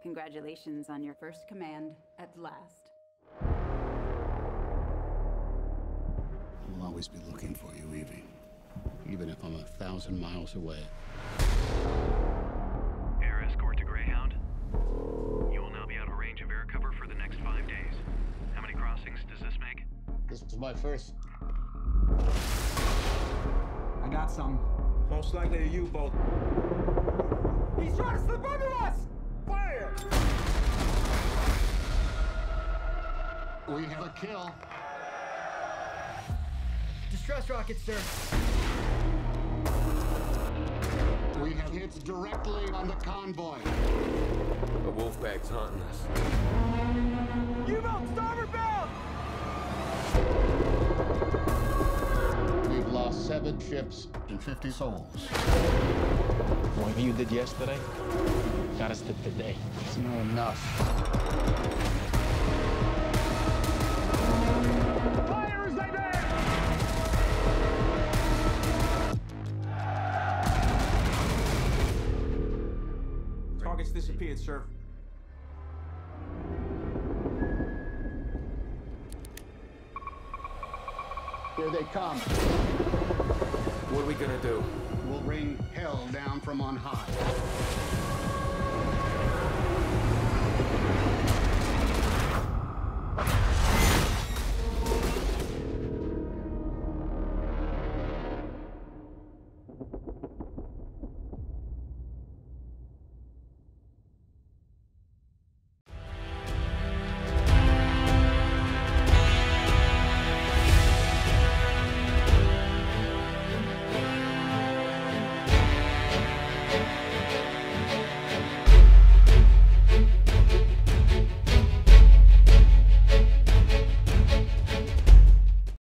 Congratulations on your first command at last. I'll always be looking for you, Evie. Even if I'm 1,000 miles away. Air escort to Greyhound. You will now be out of range of air cover for the next 5 days. How many crossings does this make? This is my first. I got some. Most likely a U-boat. He's trying to slip under us! Fire! We have a kill. Distress rockets, sir. We have hits directly on the convoy. The Wolfpack's hunting us. U-boat, starboard bound! We've lost 7 ships and 50 souls. What you did yesterday got us to today. It's not enough. Fire as they bear! Target's disappeared, sir. Here they come. What are we gonna do? We'll rain hell down from on high.